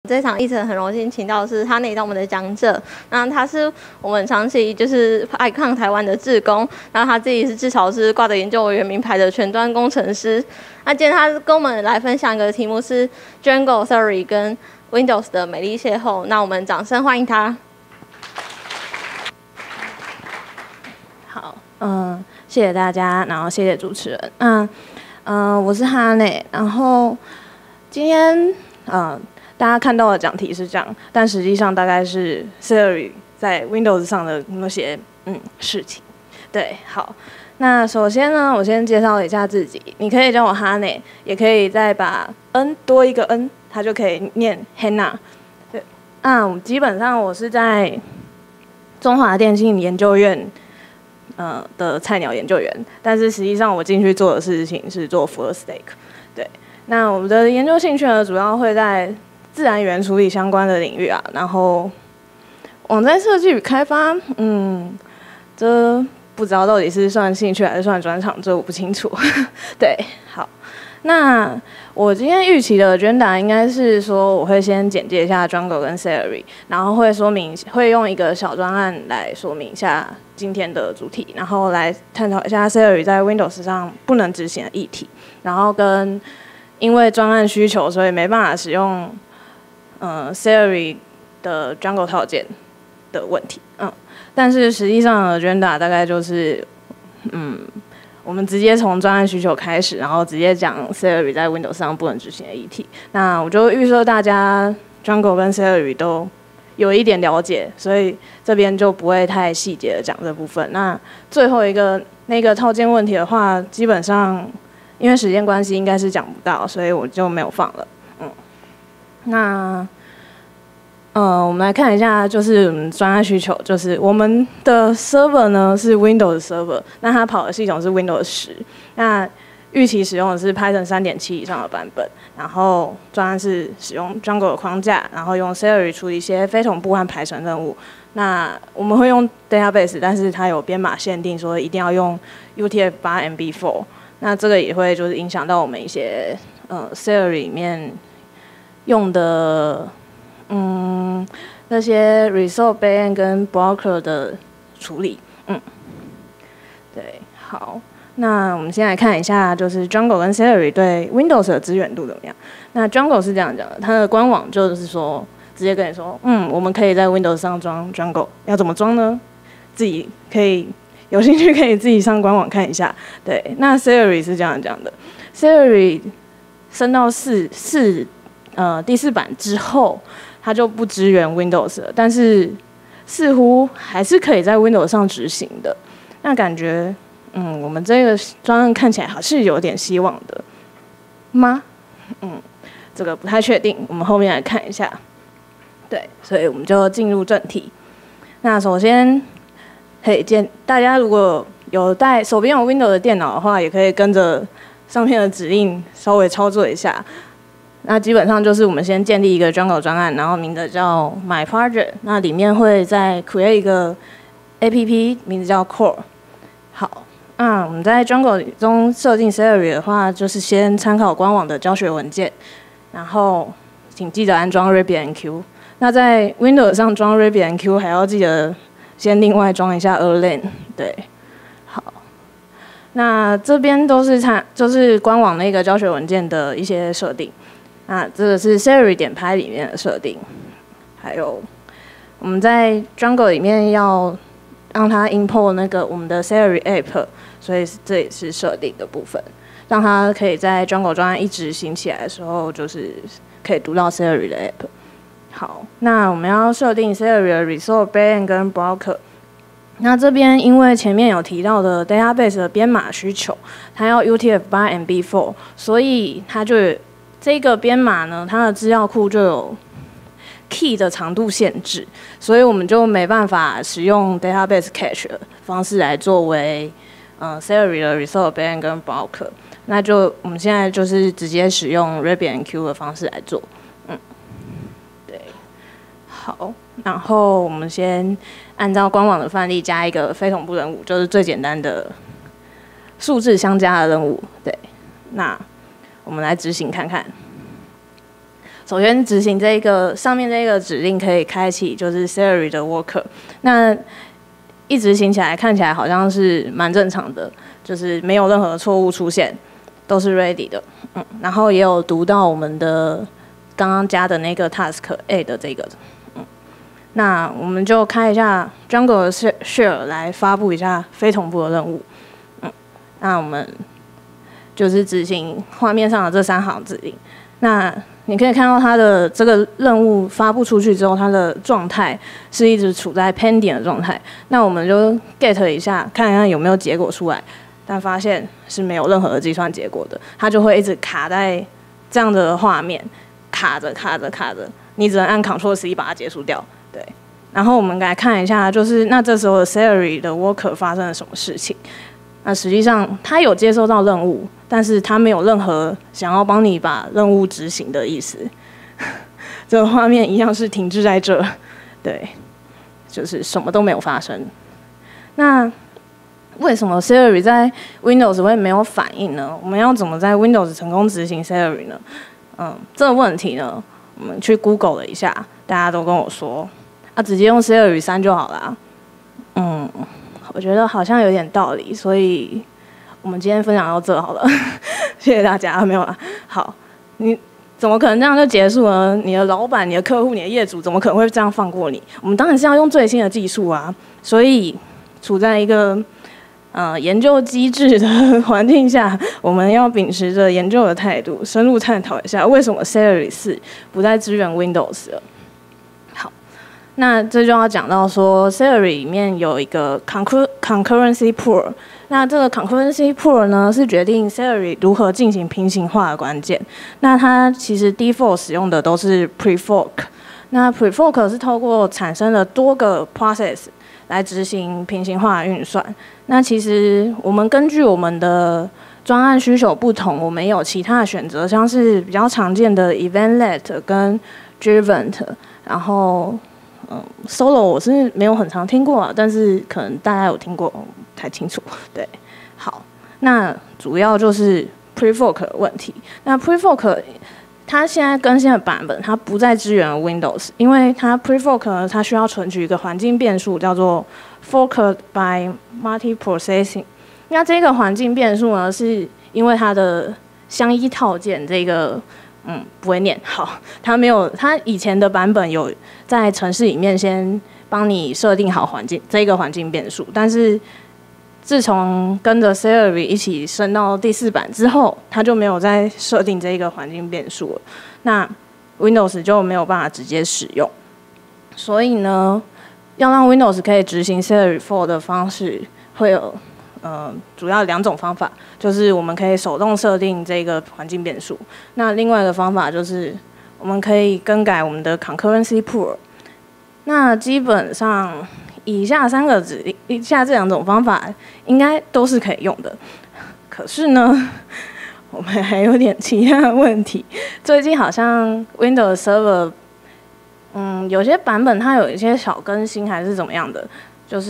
这场议程很荣幸请到的是哈内当我们的讲者，那他是我们长期就是爱抗台湾的志工，然后他自己是至少是挂着研究委员名牌的全端工程师。那今天他跟我们来分享一个题目是 Django Theory 跟 Windows 的美丽邂逅，那我们掌声欢迎他。 好，谢谢大家，然后谢谢主持人。我是哈内，然后今天大家看到的讲题是这样，但实际上大概是 Theory 在 Windows 上的那些事情。对，好，那首先呢，我先介绍一下自己，你可以叫我哈内，也可以再把 N 多一个 N， 它就可以念 Hannah。对，基本上我是在中华电信研究院的菜鸟研究员，但是实际上我进去做的事情是做 full stack。对，那我们的研究兴趣呢，主要会在自然语言处理相关的领域啊，然后网站设计与开发，这不知道到底是算兴趣还是算专长，这我不清楚。对，好，那我今天预期的 agenda 应该是说，我会先简介一下 Django 跟 Theory， 然后会用一个小专案来说明一下今天的主题，然后来探讨一下 Theory 在 Windows 上不能执行的议题，然后跟因为专案需求，所以没办法使用Theory 的 Django 套件的问题。但是实际上的 agenda 大概就是我们直接从专案需求开始，然后直接讲 Theory 在 Windows 上不能执行的议题。那我就预设大家 Django 跟 Theory 都有一点了解，所以这边就不会太细节的讲这部分。那最后一个那个套件问题的话，基本上因为时间关系应该是讲不到，所以我就没有放了。那我们来看一下，就是我们专案需求，就是我们的 server 呢是 Windows server， 那它跑的系统是 Windows 10，那预期使用的是 Python 3.7 以上的版本，然后专案是使用 Django 的框架，然后用 Theory 处理一些非同步和排程任务。那我们会用 database， 但是它有编码限定，说一定要用 UTF-8 MB4， 那这个也会就是影响到我们一些Theory 里面用的那些 result backend 跟 broker 的处理。对，好，那我们先来看一下，就是 Django 跟 Theory 对 Windows 的支援度怎么样？那 Django 是这样讲的，它的官网就是说，直接跟你说，我们可以在 Windows 上装 Django， 要怎么装呢？自己可以有兴趣可以自己上官网看一下。对，那 Theory 是这样讲的 ，Theory 升到第4版之后，它就不支援 Windows 了，但是似乎还是可以在 Windows 上执行的。那感觉，我们这个专案看起来还是有点希望的吗？这个不太确定，我们后面来看一下。对，所以我们就进入正题。那首先，可以大家如果有手边有 Windows 的电脑的话，也可以跟着上面的指令稍微操作一下。那基本上就是我们先建立一个 Django 专案，然后名字叫 My Project， 那里面会再 create 一个 APP， 名字叫 Core。好，我们在 Django 中设定 Theory 的话，就是先参考官网的教学文件，然后请记得安装 RabbitMQ。那在 Windows 上装 RabbitMQ 还要记得先另外装一下 Erlang。对，好。那这边都是就是官网那个教学文件的一些设定。那这个是 Theory.py 里面的设定，还有我们在 Django 里面要让它 import 那个我们的 Theory app， 所以这也是设定的部分，让它可以在 Django 专案一执行起来的时候，就是可以读到 Theory 的 app。好，那我们要设定 Theory 的 result backend 跟 broker。那这边因为前面有提到的 database 的编码需求，它要 UTF-8 MB4， 所以它就这个编码呢，它的资料库就有 key 的长度限制，所以我们就没办法使用 database cache 的方式来作为Theory 的 result backend 跟 broker。那就我们现在就是直接使用 RabbitMQ 的方式来做。对，好，然后我们先按照官网的范例加一个非同步任务，就是最简单的数字相加的任务。对，那我们来执行看看。 首先执行这个上面这个指令可以开启就是 Celery 的 Worker， 那一执行起来看起来好像是蛮正常的，就是没有任何错误出现，都是 ready 的。然后也有读到我们的刚刚加的那个 Task A 的这个。那我们就开一下 Django 的 Share 来发布一下非同步的任务。那我们就是执行画面上的这3行指令。那你可以看到它的这个任务发布出去之后，它的状态是一直处在 pending 的状态。那我们就 get 一下，看看有没有结果出来，但发现是没有任何的计算结果的，它就会一直卡在这样的画面，卡着，你只能按 Ctrl+C 把它结束掉。对，然后我们来看一下，就是那这时候的 Celery 的 Worker 发生了什么事情。那实际上他有接收到任务，但是他没有任何想要帮你把任务执行的意思。这个画面一样是停滞在这，对，就是什么都没有发生。那为什么 Celery 在 Windows 会没有反应呢？我们要怎么在 Windows 成功执行 Celery 呢？这个问题呢，我们去 Google 了一下，大家都跟我说，直接用 Celery 3就好啦。我觉得好像有点道理，所以我们今天分享到这好了，谢谢大家。没有啦，好，你怎么可能这样就结束呢？你的老板、你的客户、你的业主怎么可能会这样放过你？我们当然是要用最新的技术啊，所以处在一个研究机制的环境下，我们要秉持着研究的态度，深入探讨一下为什么 Celery 4不再支援 Windows 了。那这就要讲到说 ，Celery 里面有一个 concurrency pool。那这个 concurrency pool 呢，是决定 Celery 如何进行平行化的关键。那它其实 default 使用的都是 prefork。那 prefork 是透过产生了多个 process 来执行平行化的运算。那其实我们根据我们的专案需求不同，我们有其他的选择，像是比较常见的 eventlet 跟 driven， 然后solo 我是没有很常听过啊，但是可能大家有听过，不太清楚。对，好，那主要就是 prefork 的问题。那 prefork 它现在更新的版本，它不再支援 Windows， 因为它 prefork 呢，它需要存取一个环境变数，叫做 forked by multiprocessing。那这个环境变数呢，是因为它的相依套件这个。不会念好，它没有，它以前的版本有在程式里面先帮你设定好环境这个环境变数，但是自从跟着 Celery 一起升到第4版之后，它就没有再设定这个环境变数了。那 Windows 就没有办法直接使用，所以呢，要让 Windows 可以执行 Celery 4的方式会有。主要2种方法，就是我们可以手动设定这个环境变数。那另外一个方法就是我们可以更改我们的 concurrency pool。那基本上以下3个指令，以下这2种方法应该都是可以用的。可是呢，我们还有点其他的问题。最近好像 Windows Server，有些版本它有一些小更新还是怎么样的，就是。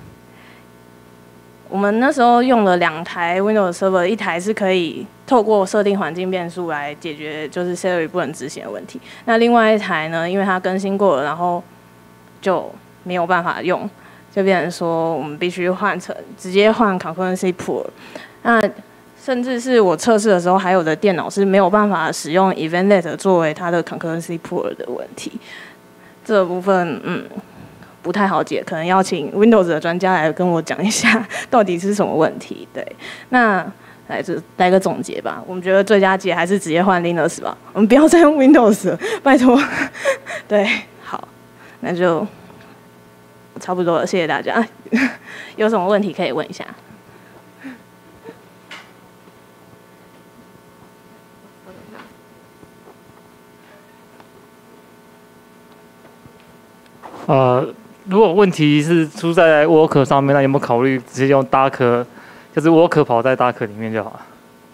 我们那时候用了2台 Windows Server， 一台是可以透过设定环境变数来解决就是 Celery 不能执行的问题。那另外一台呢，因为它更新过了，然后就没有办法用，就变成说我们必须直接换 concurrency pool。那甚至是我测试的时候，还有的电脑是没有办法使用 eventlet 作为它的 concurrency pool 的问题。这个部分，不太好解，可能要请 Windows 的专家来跟我讲一下到底是什么问题。对，那来个总结吧。我们觉得最佳解还是直接换 Linux 吧，我们不要再用 Windows 了，拜托。对，好，那就差不多了，谢谢大家。有什么问题可以问一下？ 如果问题是出在 Worker 上面，那有没有考虑直接用 Docker， 就是 Worker 跑在 Docker 里面就好了？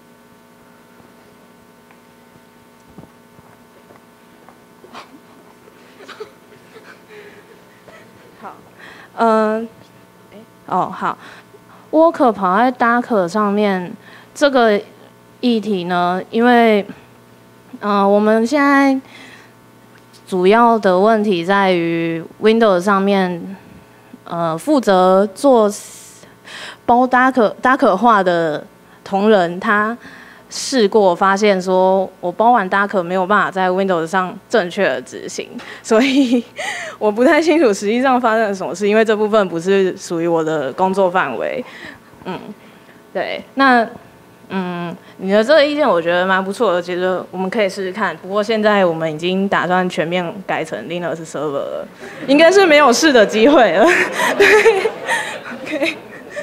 好，好 ，Worker 跑在 Docker 上面这个议题呢，因为我们现在主要的问题在于 Windows 上面，负责做包 Docker 化的同仁，他试过发现说，我包完 Docker 没有办法在 Windows 上正确的执行，所以我不太清楚实际上发生了什么事，因为这部分不是属于我的工作范围。对，那你的这个意见我觉得蛮不错的，其实我们可以试试看。不过现在我们已经打算全面改成 Linux server 了，应该是没有试的机会了。对 ，OK。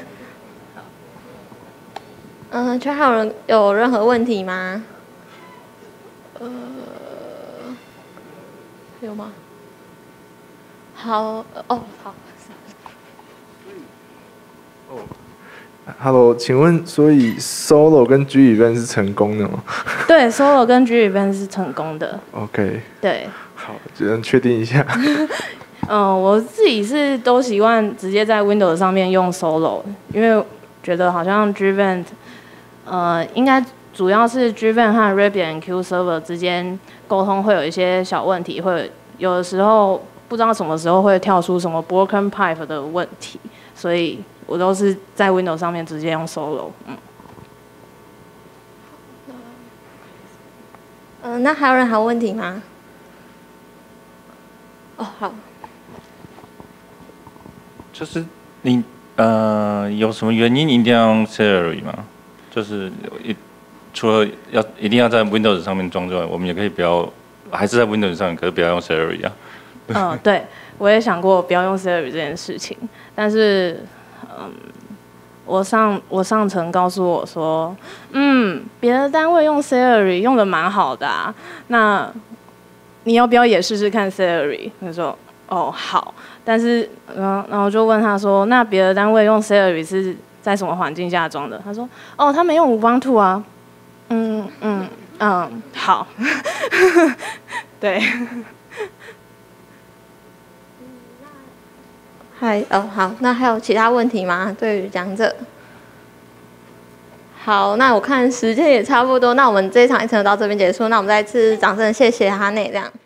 还有人有任何问题吗？有吗？好，好。 Hello， 请问，所以 Solo 跟 G Event 是成功的吗？ 对 ，Solo 跟 G Event 是成功的。 OK。 对。 好，只能确定一下。 我自己是都习惯直接在 Windows 上面用 Solo， 因为觉得好像 G Event，应该主要是 G Event 和 RabbitMQ Server 之间沟通会有一些小问题，会有的时候不知道什么时候会跳出什么 broken pipe 的问题，所以我都是在 Windows 上面直接用 Solo。 那还有人还有问题吗？好。 就是你有什么原因一定要用 Celery 吗？就是除了一定要在 Windows 上面装之外，我们也可以不要，还是在 Windows 上面，可是不要用 Celery 啊。 对，我也想过不要用 Celery 这件事情，但是我上层告诉我说，别的单位用 Celery 用的蛮好的啊，那你要不要也试试看 Celery？ 他说好，但是然后就问他说，那别的单位用 Celery 是在什么环境下装的？他说他们用Ubuntu啊。好，对。 好，那还有其他问题吗？对于讲者？好，那我看时间也差不多，那我们这一场议程到这边结束，那我们再次掌声谢谢哈内这样。